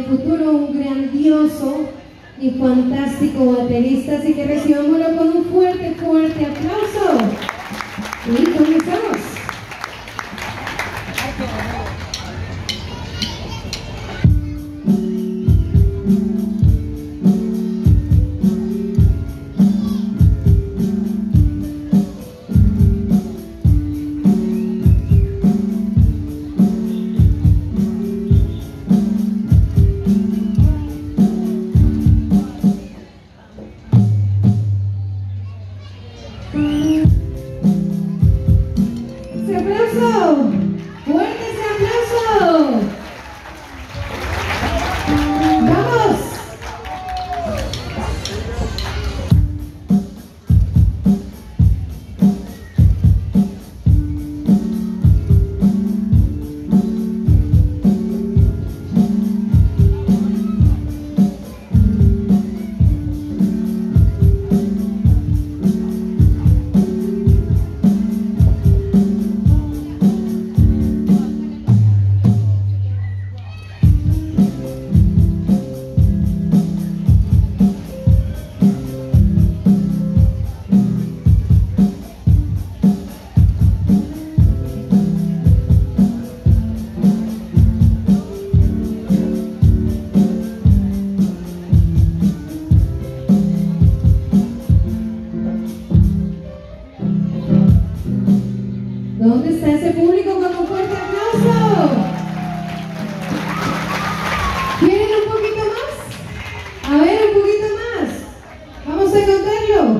futuro un grandioso y fantástico baterista, así que recibámoslo con un fuerte, fuerte aplauso. Y comenzamos. ¿Dónde está ese público con un fuerte aplauso? ¿Quieren un poquito más? A ver, un poquito más. Vamos a contarlo.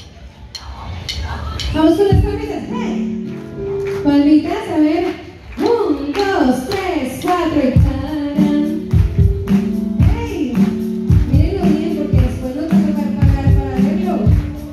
Vamos con las palmitas. ¡Hey! Palmitas, a ver. 1, 2, 3, 4 y ¡tarán! ¡Hey! Mírenlo bien porque después no te toca pagar para verlo.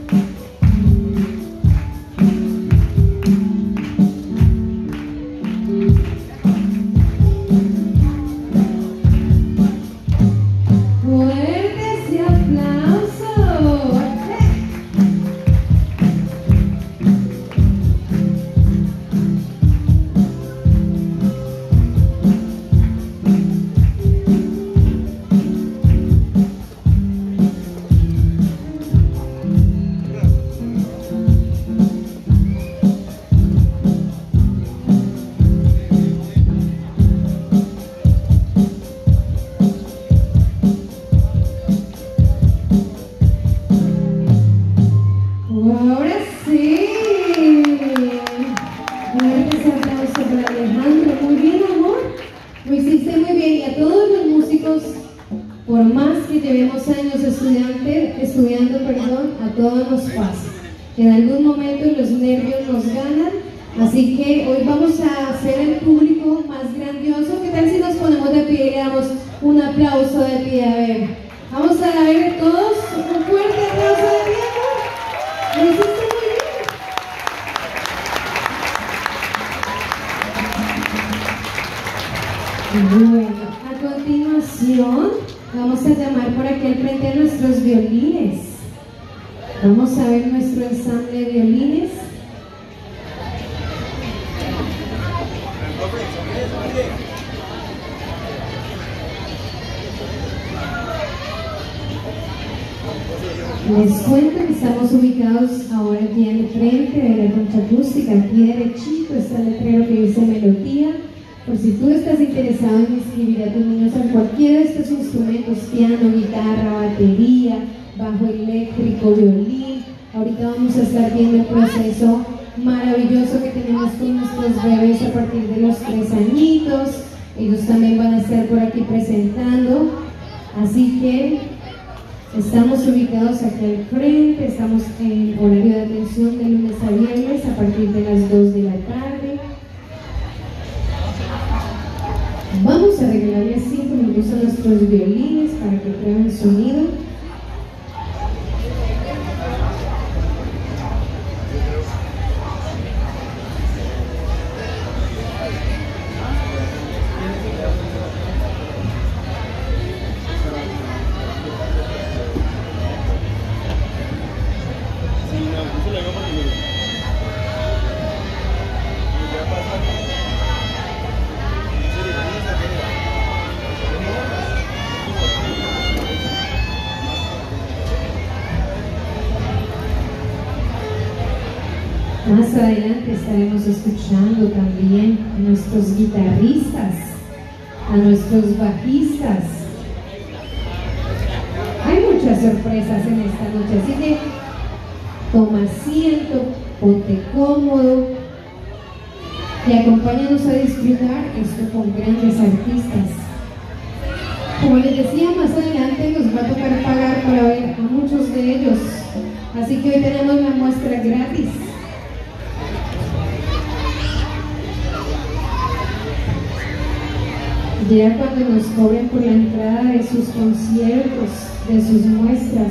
Ahora sí. Fuerte ese aplauso para Alejandro. Muy bien, amor. Lo hiciste muy bien. Y a todos los músicos, por más que llevemos años estudiando, a todos nos pasa. En algún momento los nervios nos ganan. Así que hoy vamos a hacer el público más grandioso. ¿Qué tal si nos ponemos de pie y le damos un aplauso de pie? A ver, vamos a ver todos un fuerte aplauso de pie. ¡Lo hiciste muy bien! Bueno, a continuación vamos a llamar por aquí al frente a nuestros violines. Vamos a ver nuestro ensamble de violines. Les cuento que estamos ubicados ahora aquí al frente de la concha acústica, aquí derechito está el letrero que dice melodía. Por si tú estás interesado en inscribir a tus niños en cualquiera de estos instrumentos, piano, guitarra, batería, bajo eléctrico, violín. Ahorita vamos a estar viendo el proceso maravilloso que tenemos con nuestros bebés a partir de los 3 añitos. Ellos también van a estar por aquí presentando. Así que estamos ubicados aquí al frente, estamos en horario de atención de lunes a viernes a partir de las 2 de la tarde. Vamos a regalarles 5 minutos a nuestros violines para que prueben sonido. Más adelante estaremos escuchando también a nuestros guitarristas, a nuestros bajistas. Hay muchas sorpresas en esta noche, así que toma asiento, ponte cómodo y acompáñanos a disfrutar esto con grandes artistas. Como les decía, más adelante nos va a tocar pagar para ver a muchos de ellos, así que hoy tenemos la muestra gratis. Ya cuando nos cobren por la entrada de sus conciertos, de sus muestras.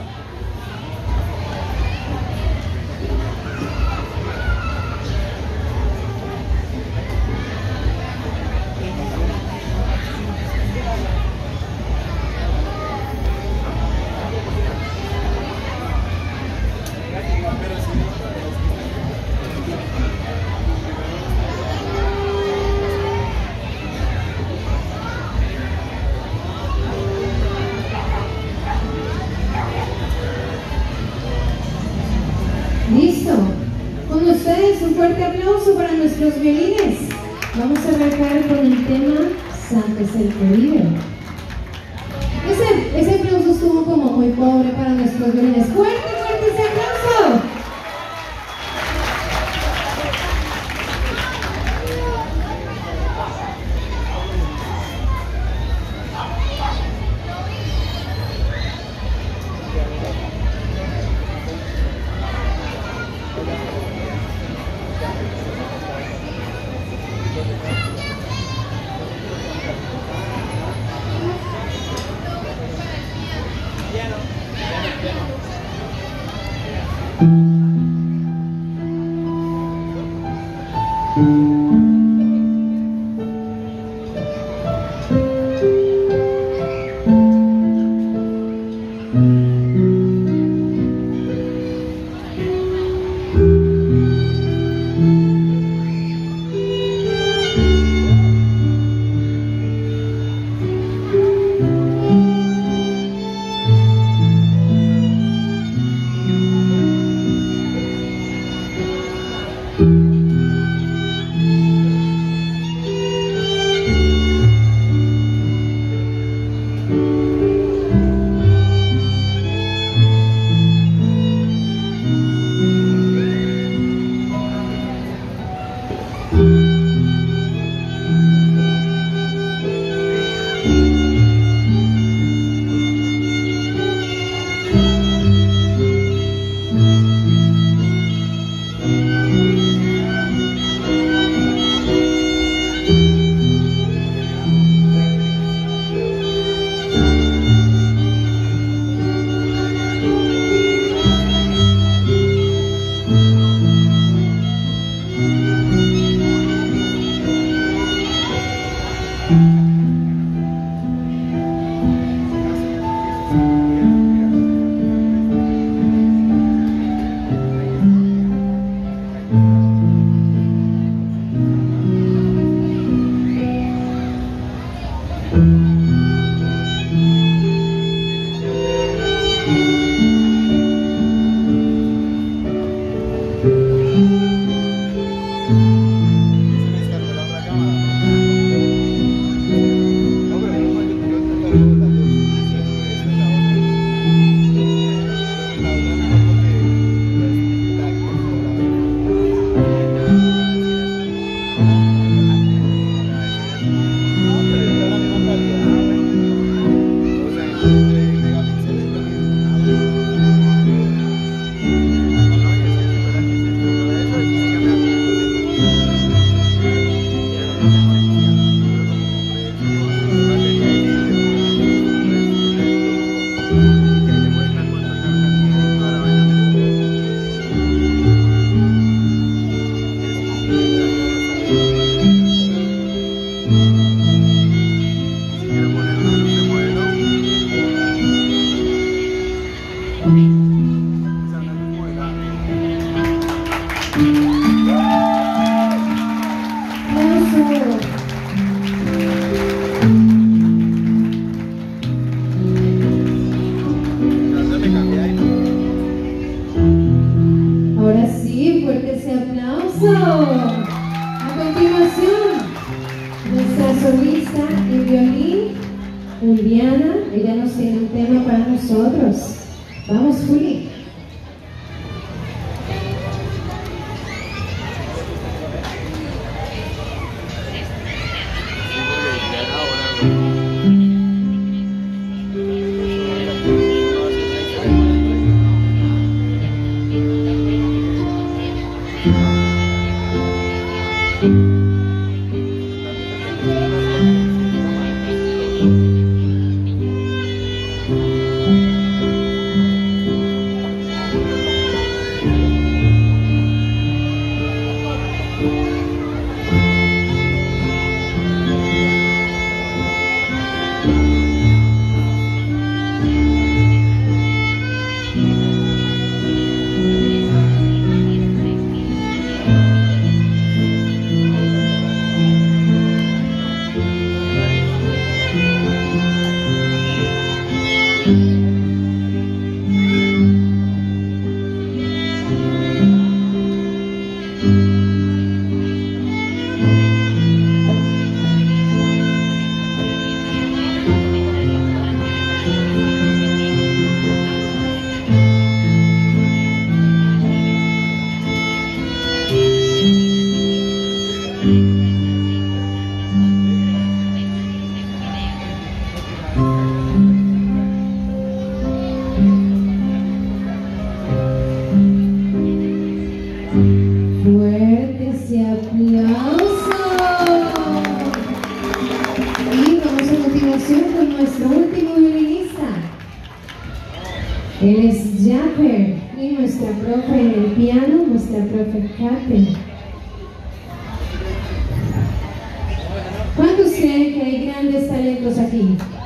Listo. Con ustedes un fuerte aplauso para nuestros violines. Vamos a arrancar con el tema Santo es el que vive. Ese aplauso estuvo como muy pobre para nuestros violines. ¡Fuerte, fuerte ese aplauso! Juliana, ella nos tiene un tema para nosotros. Vamos, Juli. Él es Japper y nuestra profe en el piano, nuestra profe Kate. ¿Cuántos creen que hay grandes talentos aquí?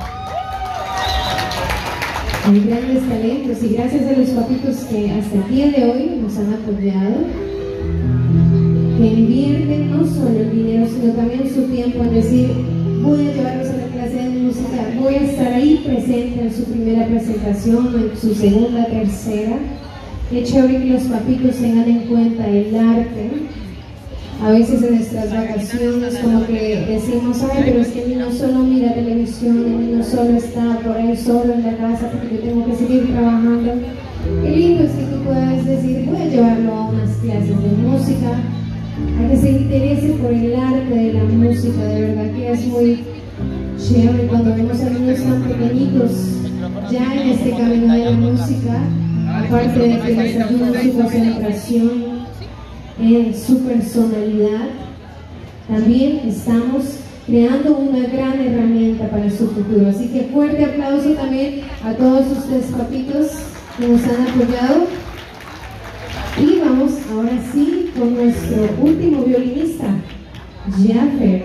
Hay grandes talentos y gracias a los papitos que hasta el día de hoy nos han apoyado, que invierten no solo el dinero sino también su tiempo en decir: voy a llevarlos a la clase de música, voy a estar ahí presente en su primera presentación, en su segunda, tercera. Qué chévere que los papitos tengan en cuenta el arte. A veces en nuestras vacaciones como que decimos: ay, pero es que el niño solo mira televisión, el niño solo está por ahí solo en la casa porque yo tengo que seguir trabajando. Qué lindo es que tú puedas decir: voy a llevarlo a unas clases de música, a que se interese por el arte de la música. De verdad que es muy chévere cuando vemos a niños tan pequeñitos ya en este camino de la música, aparte de que les ayuda en su concentración, en su personalidad. También estamos creando una gran herramienta para su futuro. Así que fuerte aplauso también a todos ustedes papitos que nos han apoyado. Y vamos ahora sí con nuestro último violinista, Jaffer.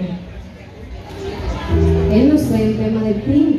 Él nos trae el tema de Pink.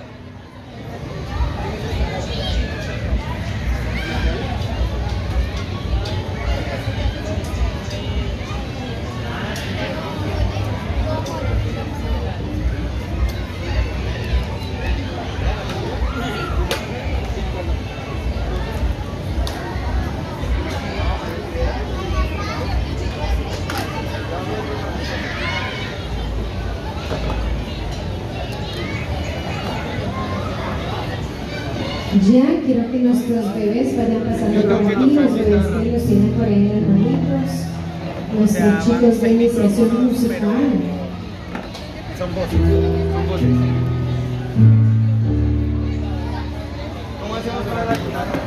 Ya quiero que nuestros bebés vayan pasando por aquí, los bebés que los tienen por ahí en las manitos, nuestros chicos de iniciación musical. Son voces. ¿Cómo hacemos para la guitarra?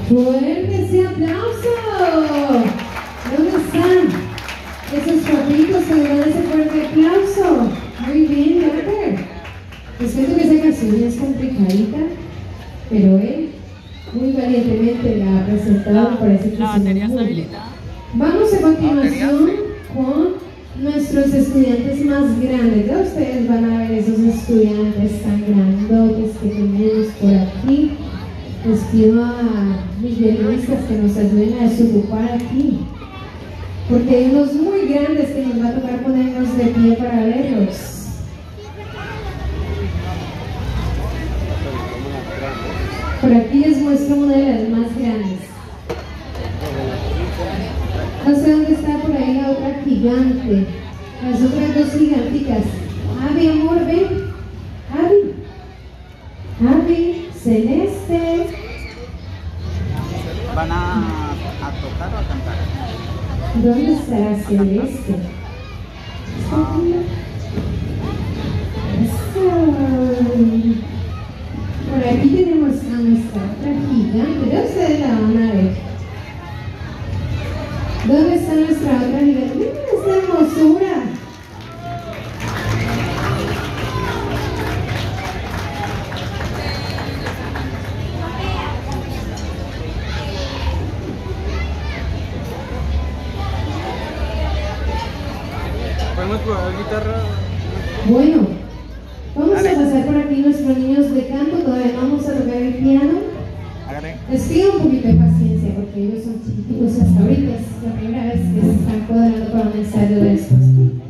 ¡Fuerte ese aplauso! ¿Dónde están esos papitos que le dan ese fuerte aplauso? Muy bien, Walter. Les cuento que esa canción es complicadita, pero él muy valientemente la ha presentado. Parece que la batería está muy bien. habilitada. Vamos a continuación con nuestros estudiantes más grandes. Ya ustedes van a ver esos estudiantes tan grandotes que tenemos por aquí. Les pido a mis violinistas que nos ayuden a desocupar aquí, porque hay unos muy grandes que nos va a tocar ponernos de pie para verlos. Por aquí les muestro una de las más grandes. No sé dónde está por ahí la otra gigante, las otras dos giganticas. Abby, amor, ven. Abby, Celeste. ¿Van a tocar o a cantar? ¿Dónde estará Celeste? ¿Está aquí? Eso. Por aquí tenemos a nuestra otra gigante. Ya ustedes la van a ver. ¿Dónde está nuestra otra gigante? ¡Miren esta hermosura! ¿Podemos probar guitarra? Bueno, vamos Dale. a pasar por aquí nuestros niños de canto. Todavía no vamos a tocar el piano. Hágale. Les pido un poquito de paciencia porque ellos son chiquiticos hasta ahorita. Es la primera vez que se están cuadrando para un ensayo de estos.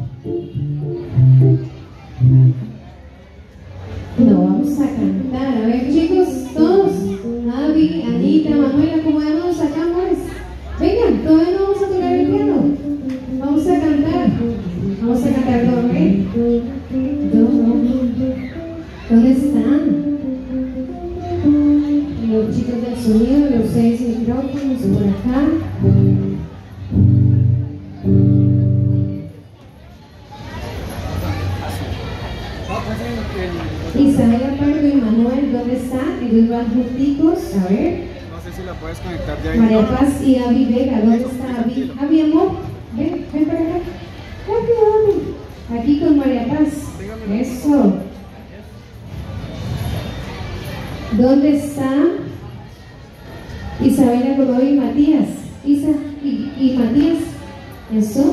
No, vamos a cantar. A ver, chicos, todos. Abby, Anita, Manuela, acomodémonos acá, amores. Vengan, todavía no vamos a tocar el piano. Vamos a cantar. Vamos a cantar do, ¿eh? ¿Dónde están? Los chicos del sonido, los 6 micrófonos por acá. Isabela Pardo y Manuel, ¿dónde están? Ellos van junticos, a ver. No sé si la puedes conectar de ahí. María Paz y Abby Vega, ¿dónde está Abby? Abby, amor, ven para acá. Rápido, Abby. Aquí con María Paz. Eso. ¿Dónde está Isabela Córdoba y Matías? Isa y Matías. Eso.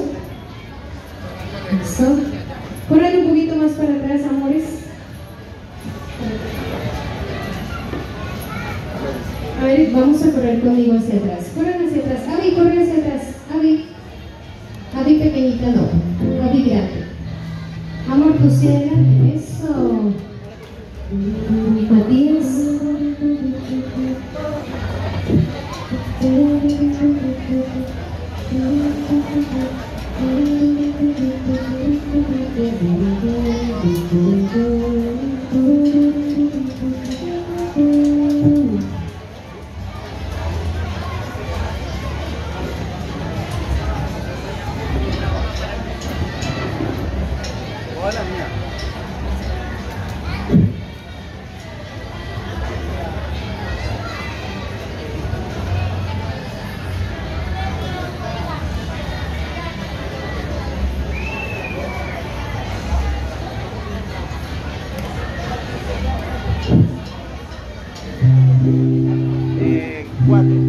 Eso. Corran un poquito más para atrás, amores. A ver, vamos a correr conmigo hacia atrás. Corran hacia atrás. Abby, corre hacia atrás. Abby. Abby pequeñita no. Abby grande. Amor, tú sí adelante. Eso. Matías. Hola, mía. Cuatro.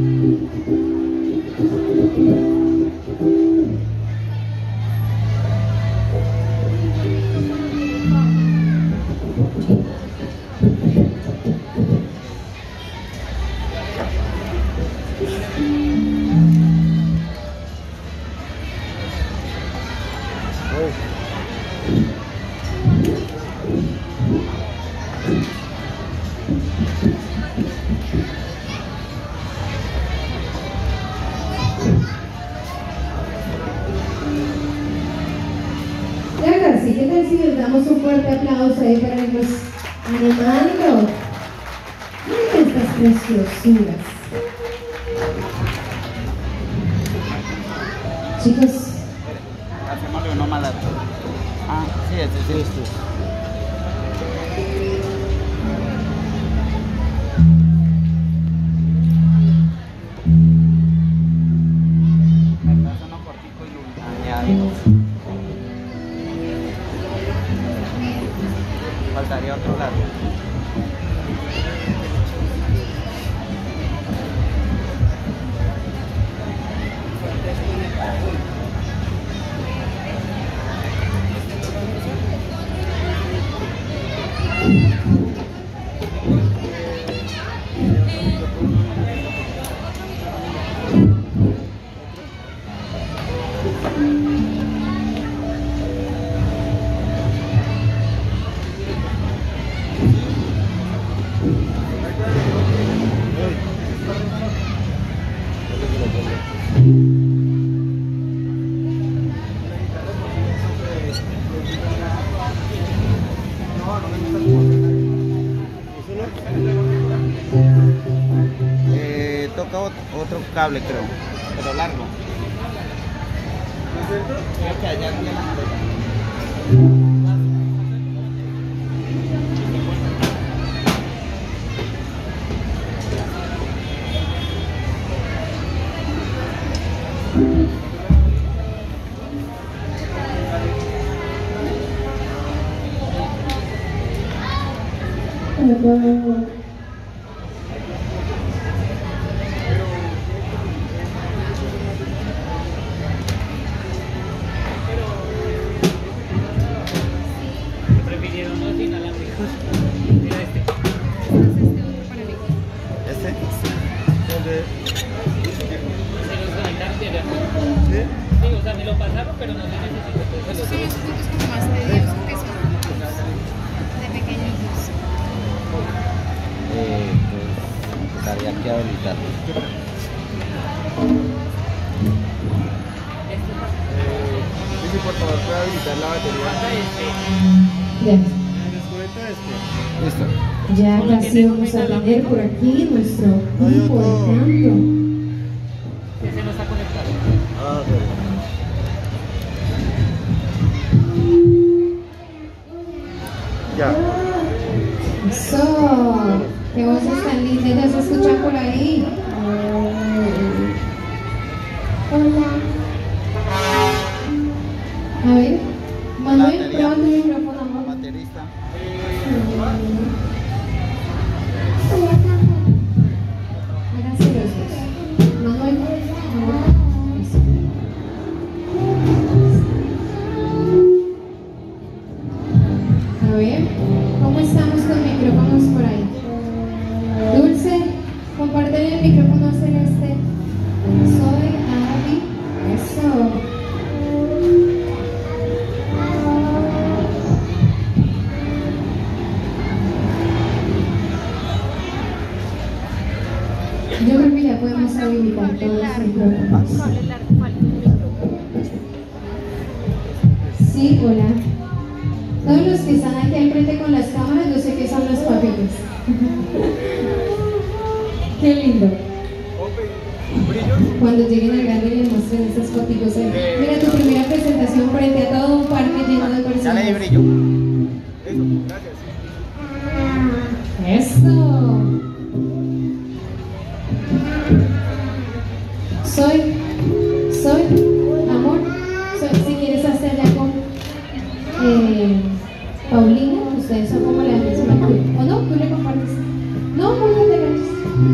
Ya casi, ¿qué tal si les damos un fuerte aplauso ahí para irnos animando? Miren estas preciosuras. Chicos, Hacémosle uno más largo. Ah, sí, este. Faltaría otro lado. Toca otro cable, creo, pero largo. Creo que allá tiene la prefirieron los inalámbricos. Mira este. ¿Este? Se los conectaron de allá. ¿Sí? Sí, o sea, me lo pasaron, pero no se necesita. Esos son los puntos como más tediosos que son de pequeñitos. Pues habría que habilitarlo. Sí, por favor, puede habilitar la batería. Ya. Listo. Ya casi vamos a tener por aquí nuestro grupo de canto. Ese no está conectado. Ah, ya. Eso. Qué voces tan lindas, ya se escuchan por ahí. A ver, Manuel, Batería. prueba tu micrófono, amor. Baterista. Háganse los dos. Manuel. Eso. A ver, ¿cómo estamos con micrófonos por ahí? Dulce, compártele el micrófono a Celeste. Soy Abby. Eso. Yo creo que ya podemos habilitar todos los micrófonos. Sí, hola. Todos los que están aquí al frente con las cámaras, yo sé que son los papitos. Qué lindo. Cuando lleguen al grande y les muestren esas fotitos. Mira tu primera presentación frente a todo un parque lleno de personas. Ya le di brillo. Eso, gracias. Eso. Soy, amor, si quieres hacer allá con Paulina, ustedes son como la misma. ¿O no? ¿Tú le compartes? No, no te ganas.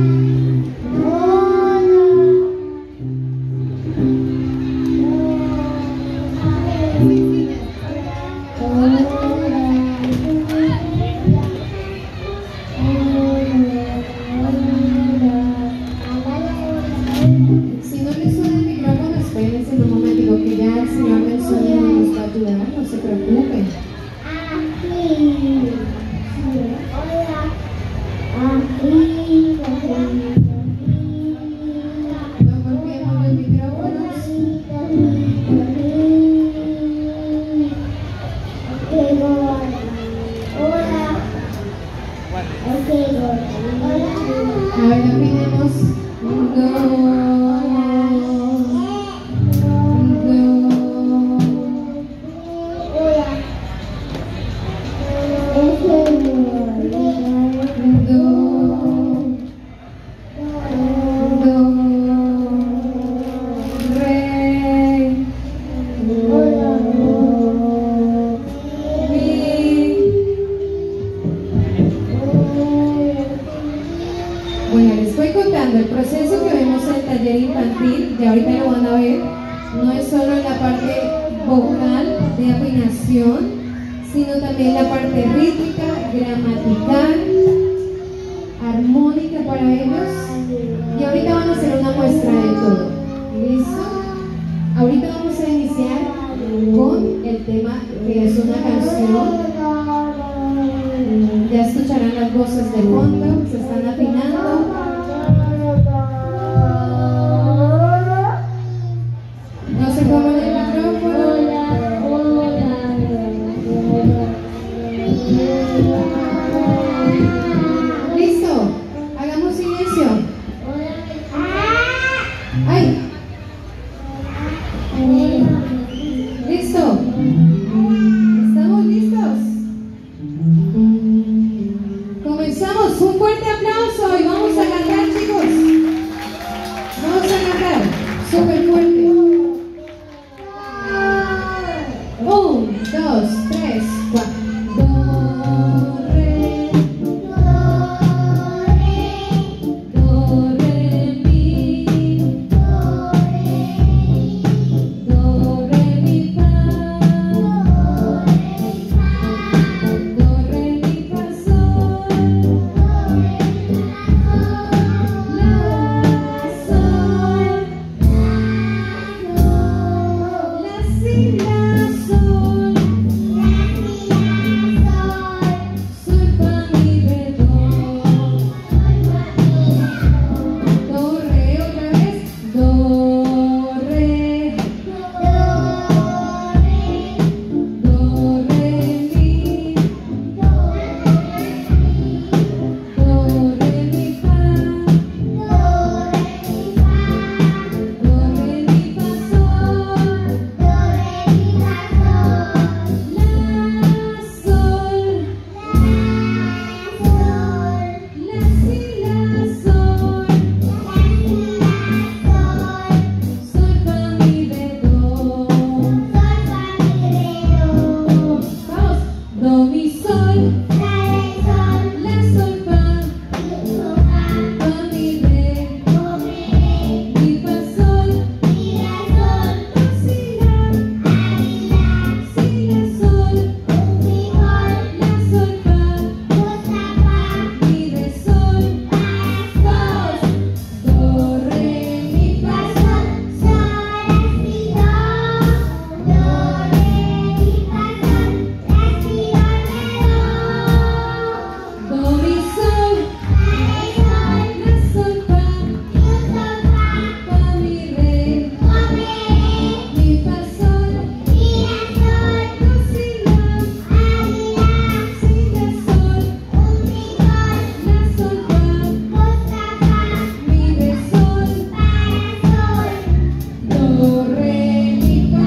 Si no le suena el micrófono, espérense un momentico que ya el señor del sonido nos va a ayudar, no se preocupen. No golpeemos los micrófonos. A ver, opinemos. no es solo la parte vocal de afinación, sino también la parte rítmica, gramatical, armónica para ellos. Y ahorita van a hacer una muestra de todo. ¿Listo? Ahorita vamos a iniciar con el tema que es una canción. Ya escucharán las voces de fondo, se están afinando. No se pongan el micrófono. ¿Listo? Hagamos silencio. ¡Ay! ¿Listo? ¿Estamos listos? Comenzamos. Un fuerte aplauso y vamos a cantar, chicos. Vamos a cantar. Súper fuerte. 1, 2, 3, 4. Do, re, do, re, mi, do, re, mi, fa, do, re, mi, fa, sol, la, sol, la, si, la, sol, sol, fa, mi, re, do, do, re, otra vez, do, re, do, re, mi, do, re, mi, fa, do, re, mi, fa, sol, la, sol, la, si, la, sol, sol, fa, mi, re, do. Vamos, do, mi, sol, la, sol, fa, fa, mi, re, mi, fa, sol, do, si, la, sol, la, sol, fa, mi, re, sol, do, re, mi, fa, do, mi, sol, la, sol, fa, fa, mi, re, mi, fa, sol, do, si, la, sol, la, sol, fa, mi, re, sol, do, re, mi, fa,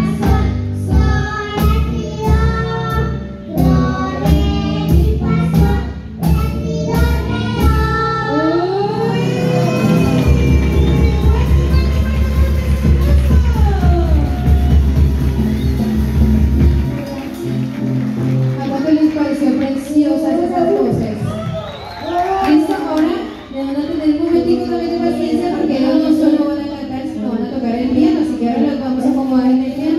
¿A cuánto les pareció preciosas estas voces? ¿Listo? Ahora le van a tener un momentico también de paciencia porque ellos no solo van a cantar, sino van a tocar el piano, así que ahora los vamos a acomodar en el piano.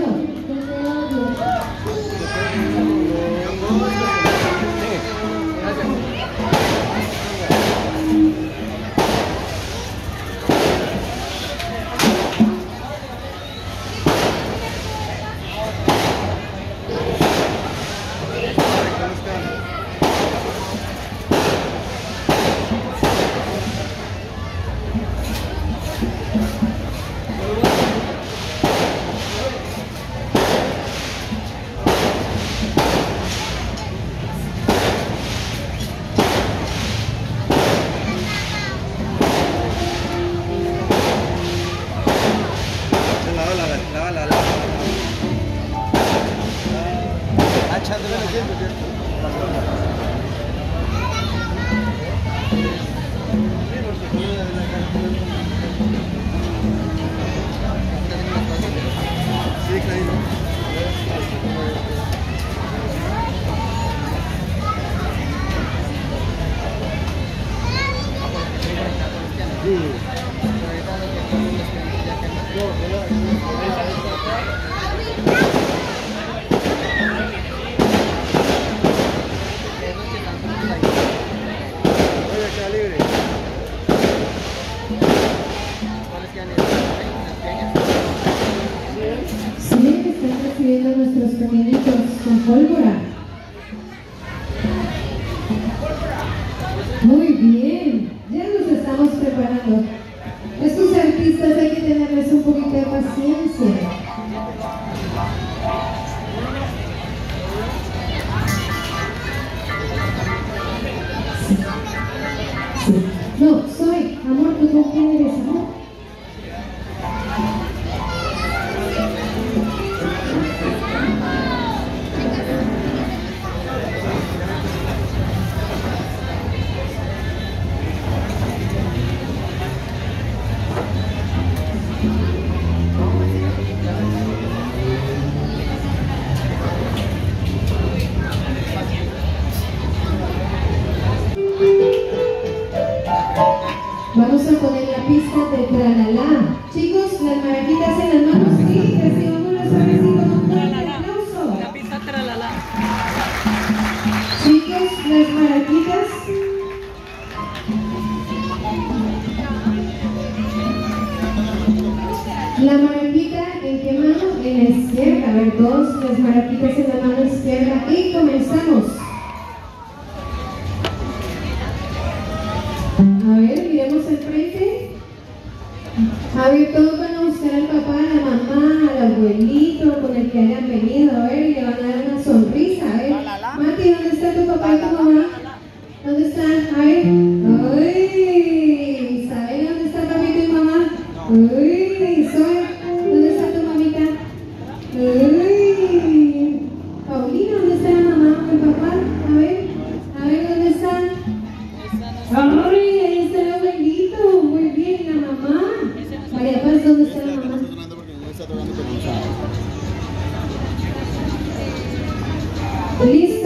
Muy bien, ya nos estamos preparando. Estos artistas hay que tenerles un poquito de paciencia. Sí. No, soy, amor, ¿tú con quién eres, amor? Vamos a poner la pista de Tralala. Chicos, las maraquitas en las manos. Sí, recibamos los suavecitos con un fuerte aplauso. La pista Tralala. Chicos, las maraquitas. La maraquita, ¿en qué mano? En la izquierda. A ver, todos las maraquitas en la mano izquierda. Y comenzamos. A ver, miremos al frente. A ver, todos van a buscar al papá, a la mamá, al abuelito con el que hayan venido. A ver, y le van a dar una sonrisa. A ver, Mati, ¿dónde está tu papá y tu mamá? ¿Dónde están? A ver. Uy, ¿saben dónde está papito y mamá? Uy, Zoe, ¿dónde está tu mamita? Uy, Paulina, ¿dónde está la mamá o el papá? A ver, ¿dónde están? ¡Ay, ahí está el abuelito! Muy bien, la mamá. María Paz, ¿dónde está la mamá? ¿Listo?